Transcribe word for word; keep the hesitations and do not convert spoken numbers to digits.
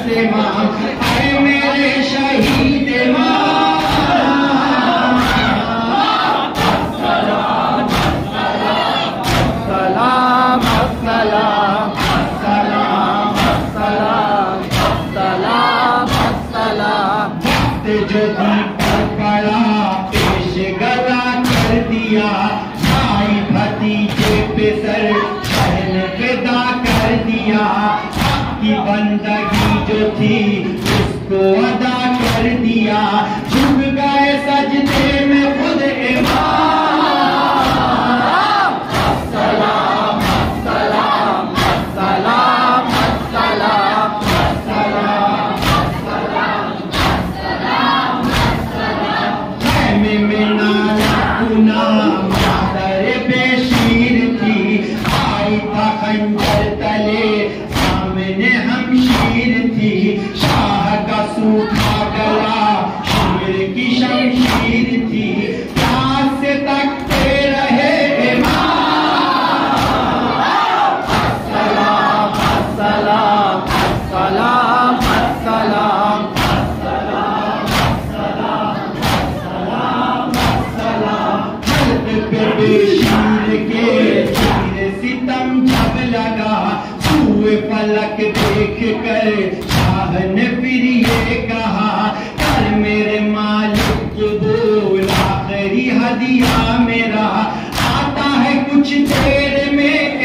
इमाम, आए मेरे शहीद इमाम। सलाम सलाम सलाम सलाम सलाम सलाम सलाम। जो दीप पड़ा पेश गला कर दिया, भाई भतीजे पे सर बहन पैदा कर दिया। की बंदगी जो थी उसको अदा कर दिया, झुक गए सजदे में खुद इमाम। सलाम सलाम सलाम सलाम सलाम सलाम। में नाला गुना मादर बेशीर थी, आई था खंजर तले सामने हमशीर थी। शाह का सूखा गला शेर की शमशीर थी, प्यास से तकते रहे इमाम। सलाम सलाम सलाम सलाम बेशीर के तीर सितम जब लगा, हुए पलक देख कर शाह ने फिर ये कहा, कर मेरे मालिक कबूल आखिरी हदिया मेरा, आता है कुछ देर में